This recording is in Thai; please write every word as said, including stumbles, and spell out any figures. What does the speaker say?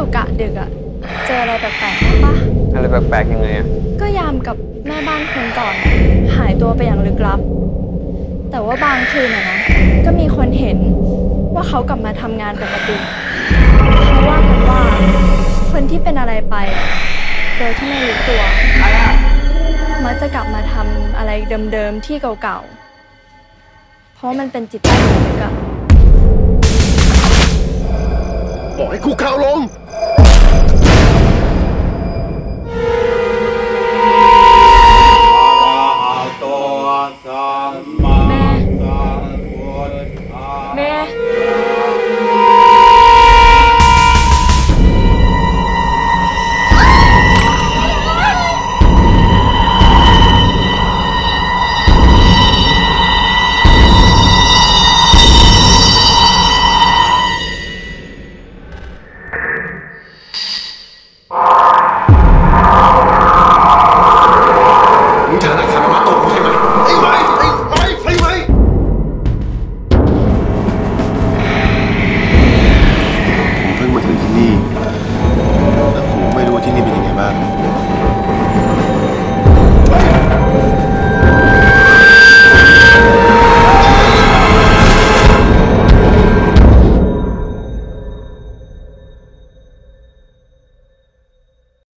กะดึกอะเจออะไรแปลกๆปะอะไรแปลกๆยังไงอะก็ยามกับแม่บ้านคนก่อนหายตัวไปอย่างลึกลับแต่ว่าบางคืนอะนะก็มีคนเห็นว่าเขากลับมาทำงานปกติเขาว่ากันว่าคนที่เป็นอะไรไปอะโดยที่ไม่รู้ตัวมักจะกลับมาทำอะไรเดิมๆที่เก่าๆเพราะมันเป็นจิตใต้สำนึกอะบอกให้คุกเข่าลง